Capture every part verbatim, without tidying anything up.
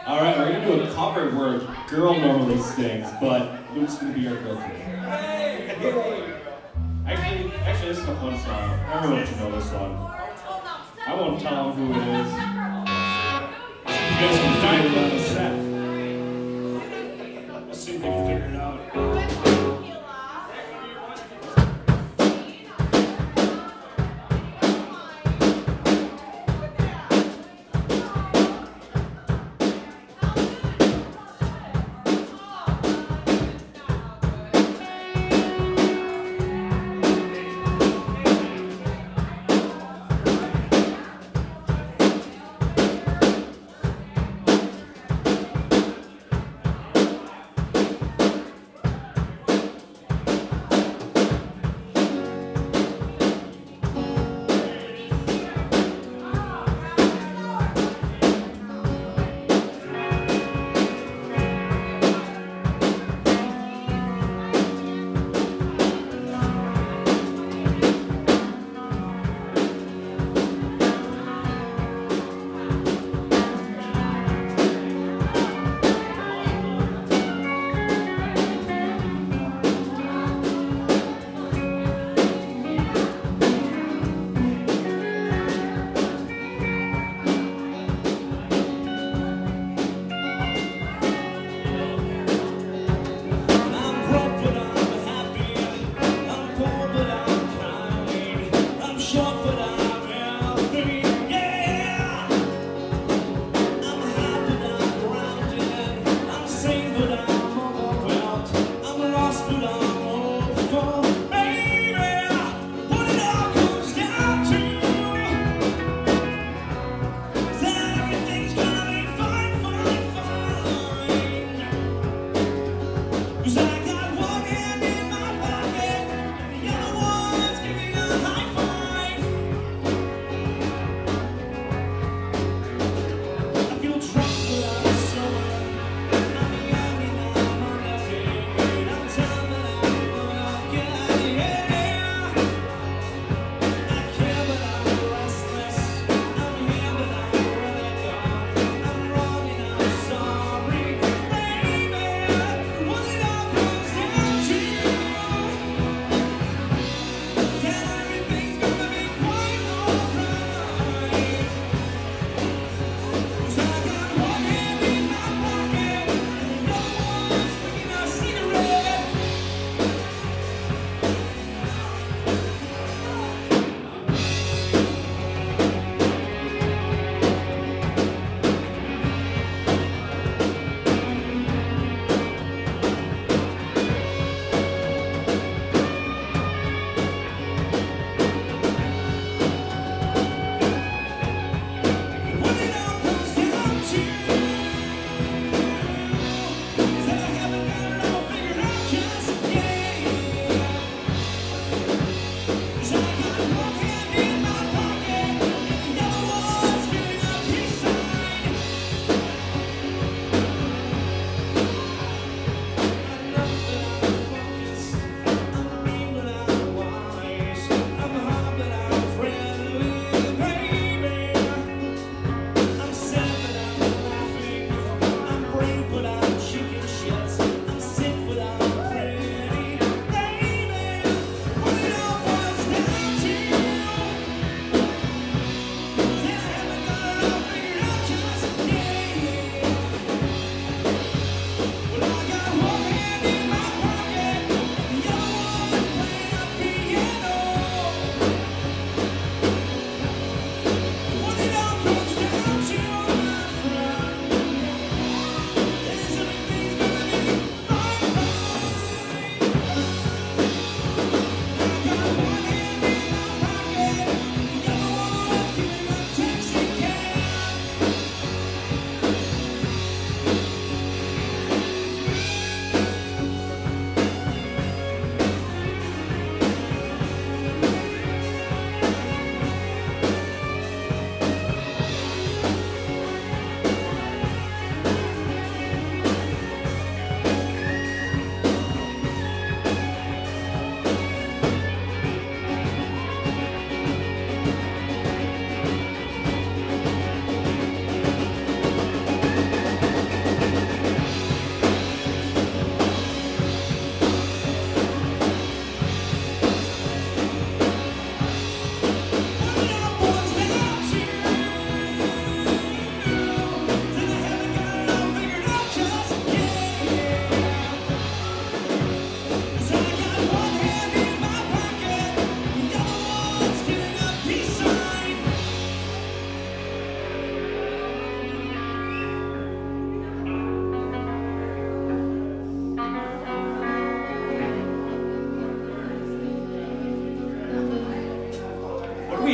Alright, we're gonna do a cover where a girl normally sings, but Luke's gonna be our girl today. Actually, actually, this is a fun song. Everyone should know this one. I won't tell them who it is. You guys can find it on the set. Let's see if we can figure it out.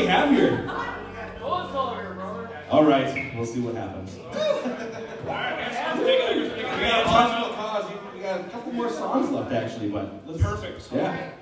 have here? All right, we'll see what happens. We got a possible cause. We got a couple more songs left, actually, but let's, perfect. Yeah.